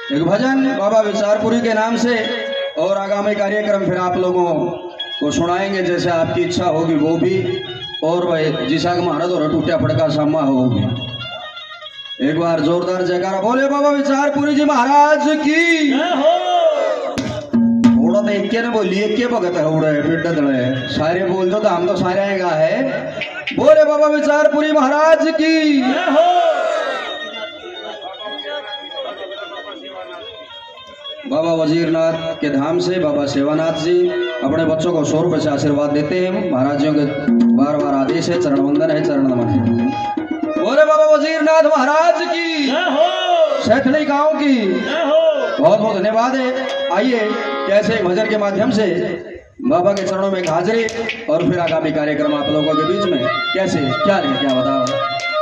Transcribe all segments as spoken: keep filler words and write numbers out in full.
एक भजन बाबा विचारपुरी के नाम से और आगामी कार्यक्रम फिर आप लोगों को सुनाएंगे जैसे आपकी इच्छा होगी वो भी, और वह जिसाक महाराज और टूटा फड़का सामा होगी। एक बार जोरदार जयकारा बोले बाबा विचारपुरी जी महाराज की। थोड़ा तो एक ने बोली एक के भगत है उड़े पिट दड़े सारे बोल दो तो हम तो सारे आएगा है। बोले बाबा विचारपुरी महाराज की। बाबा वजीरनाथ के धाम से बाबा सेवानाथ जी अपने बच्चों को सौ रुपए से आशीर्वाद देते हैं। महाराजियों के बार बार आदेश है, चरण वंदन है, चरण नमन है। बोले बाबा वजीरनाथ महाराज की, सैथड़ी गांव की बहुत बहुत धन्यवाद है। आइए कैसे भजन के माध्यम से बाबा के चरणों में हाजिरी और फिर आगामी कार्यक्रम आप लोगों के बीच में कैसे क्या नहीं क्या बताओ।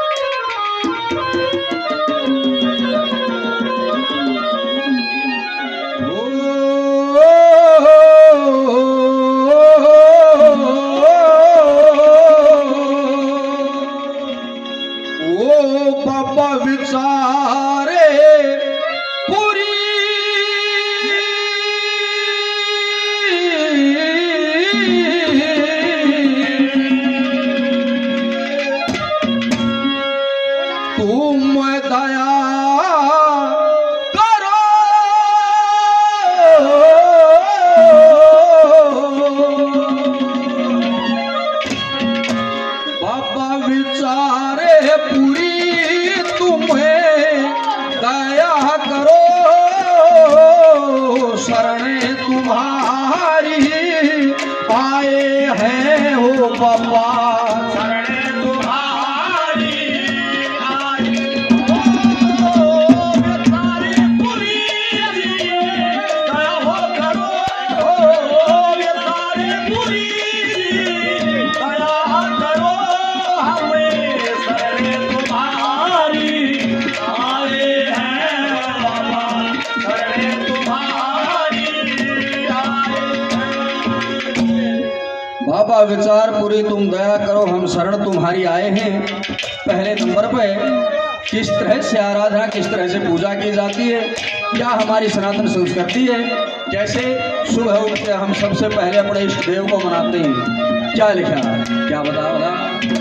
बाबा विचारपुरी तुम दया करो हम शरण तुम्हारी आए हैं। पहले नंबर पे किस तरह से आराधना किस तरह से पूजा की जाती है, क्या हमारी सनातन संस्कृति है। जैसे सुबह उठ के हम सबसे पहले अपने इष्ट देव को मनाते हैं, क्या लिखा क्या बता बता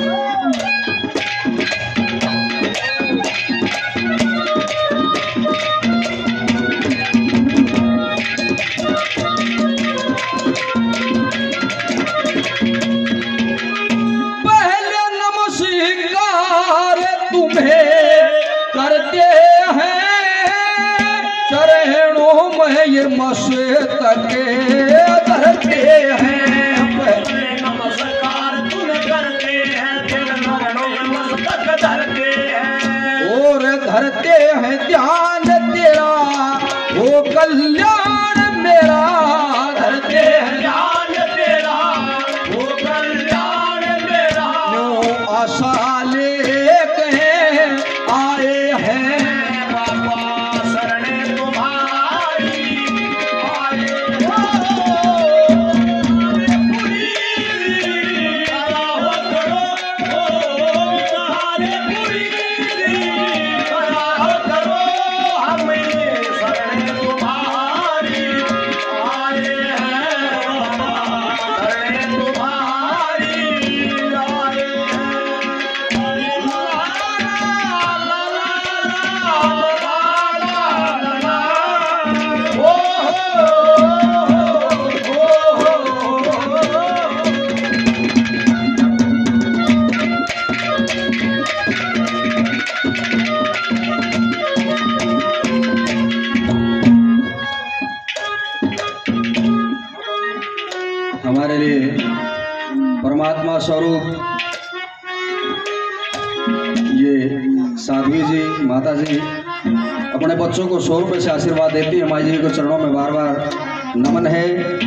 ये मस्तक धरते हैं नमस्कार तुम्हें करते हैं मस्तक धरते हैं और धरते हैं ध्यान तेरा वो कल्याण मेरा। धरते हैं ध्यान तेरा वो कल्याण मेरा। नो आशा लेके आए हैं हमारे लिए परमात्मा स्वरूप ये साध्वी जी माता जी अपने बच्चों को सौ रुपये से आशीर्वाद देती है। माई जी के चरणों में बार बार नमन है।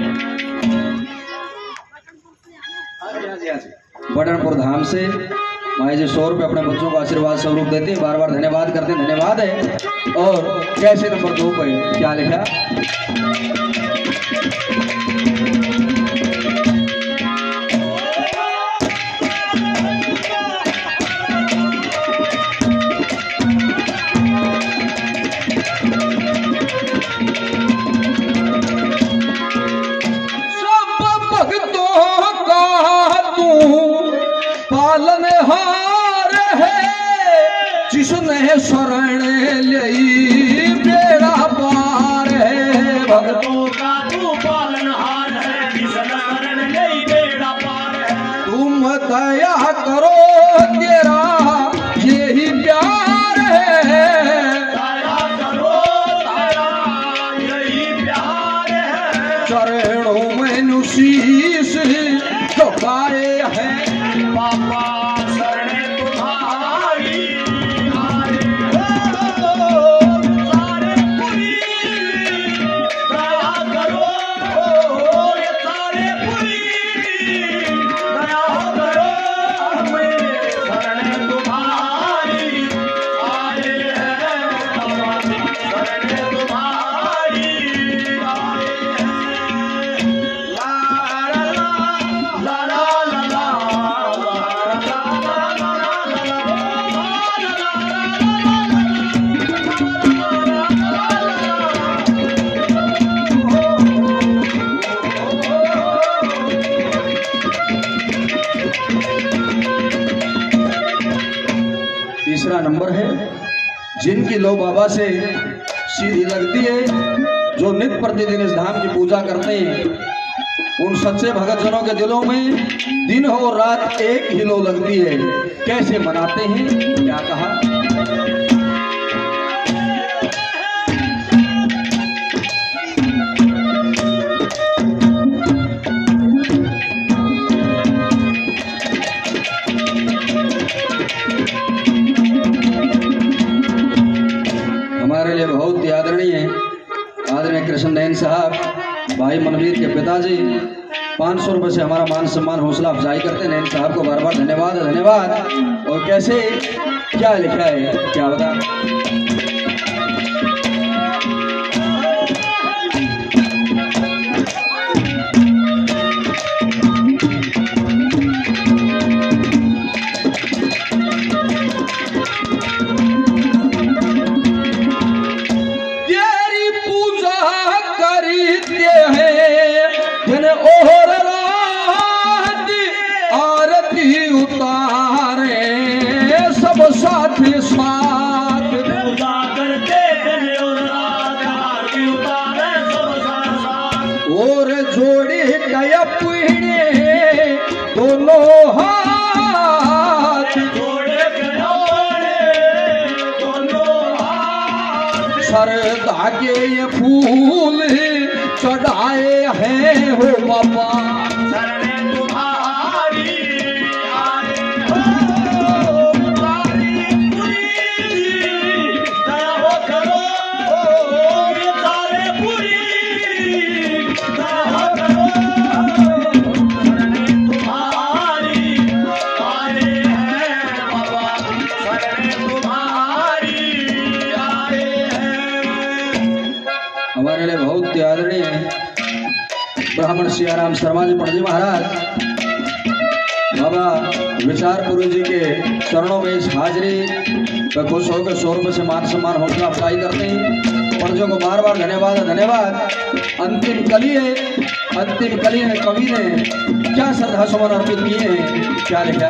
बटनपुर धाम से माई जी सौ रुपये अपने बच्चों को आशीर्वाद स्वरूप देते हैं, बार बार धन्यवाद करते हैं, धन्यवाद है। और कैसे नंबर दो पे क्या लिखा जो गाए हैं बाबा शरण तुम्हारी आए सारे पुरी दया करो ये सारे पुरी दया करो हमें शरण तुम्हारी आए हैं बाबा शरण तुम्हारी आए हैं ला ला ला ला ला तीसरा नंबर है जिनकी लो बाबा से सीधी लगती है, जो नित्य प्रतिदिन इस धाम की पूजा करते हैं, उन सच्चे भगत जनों के दिलों में दिन हो रात एक ही लो लगती है। कैसे मनाते हैं, क्या कहा? हमारे लिए बहुत ही आदरणीय आदरणीय कृष्ण नयन साहब, भाई मनवीर के पिताजी पाँच सौ रुपये से हमारा मान सम्मान हौसला अफजाई करते हैं। नयन साहब को बार बार धन्यवाद धन्यवाद। और कैसे क्या लिखा है, क्या बता? साथ साथ पूजा करते दिन और रात आरती उतारे सब साथ साथ और जोड़े गया पीढ़े दोनों हाथ जोड़े गया दोनों हाथ सर धागे ये फूल चढ़ाए हैं हो बाबा शरण तुम्हारी आए हो हमारे लिए बहुत आदरणीय ब्राह्मण सियाराम शर्मा जी पणजी महाराज बाबा विचारपुरी जी के चरणों में इस हाजिरी पर खुश होकर सौ रुपये से मान सम्मान हौसला अफजाई करते हैं। पणजियों को बार बार धन्यवाद धन्यवाद। अंतिम कली है, अंतिम कली है कवि ने क्या श्रद्धा सुमन अर्पित किए हैं, क्या लिखा?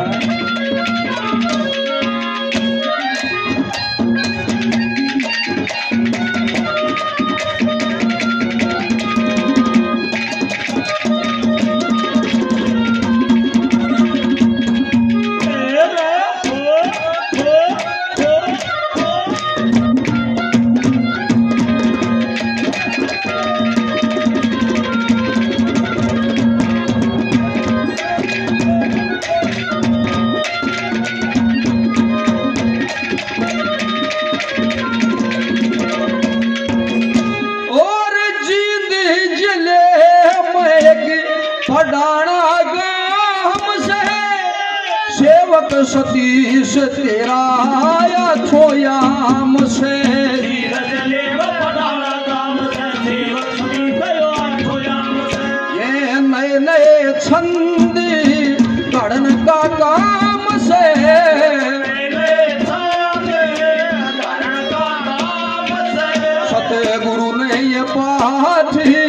पडाना गाम से सेवक सतीश तेरा आया छोयाम से ये नए नए छंद कड़न का काम से सतगुरु ने ये पाठ